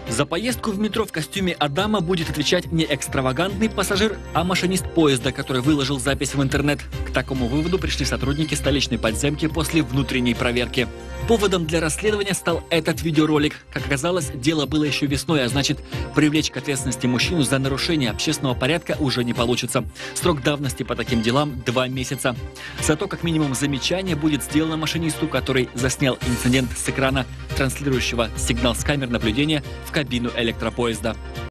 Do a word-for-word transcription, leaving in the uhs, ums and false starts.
За поездку в метро в костюме Адама будет отвечать не экстравагантный пассажир, а машинист поезда, который выложил запись в интернет. К такому выводу пришли сотрудники столичной подземки после внутренней проверки. Поводом для расследования стал этот видеоролик. Как оказалось, дело было еще весной, а значит, привлечь к ответственности мужчину за нарушение общественного порядка уже не получится. Срок давности по таким делам – два месяца. Зато как минимум замечание будет сделано машинисту, который заснял инцидент с экрана, транслирующего сигнал с камер наблюдения в кабину электропоезда.